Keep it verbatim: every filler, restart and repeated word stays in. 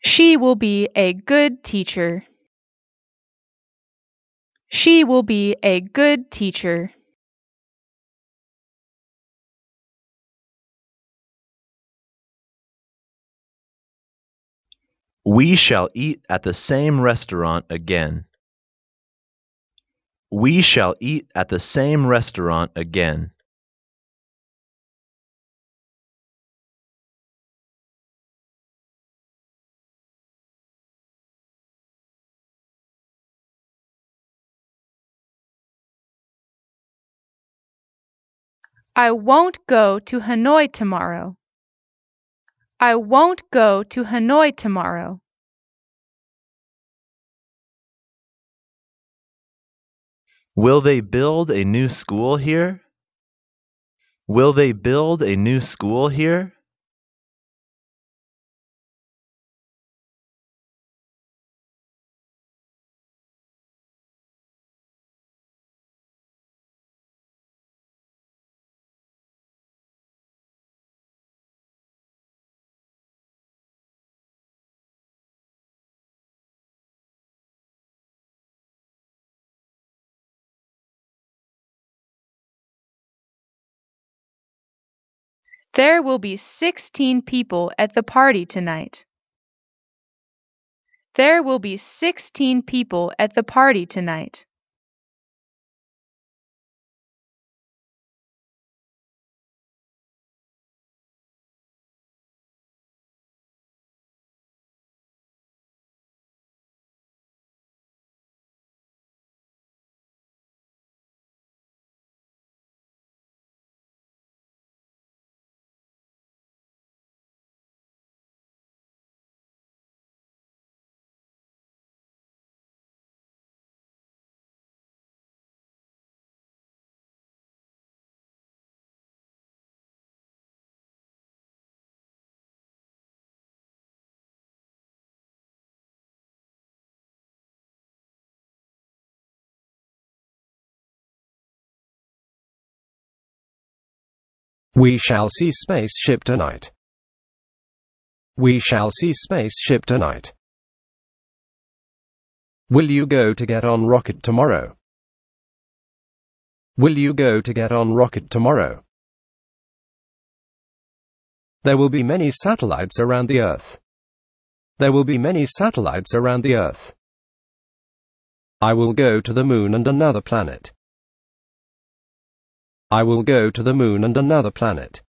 She will be a good teacher. She will be a good teacher. We shall eat at the same restaurant again. We shall eat at the same restaurant again. I won't go to Hanoi tomorrow. I won't go to Hanoi tomorrow. Will they build a new school here? Will they build a new school here? There will be sixteen people at the party tonight. There will be sixteen people at the party tonight. We shall see spaceship tonight. We shall see spaceship tonight. Will you go to get on rocket tomorrow? Will you go to get on rocket tomorrow? There will be many satellites around the Earth. There will be many satellites around the Earth. I will go to the moon and another planet. I will go to the moon and another planet.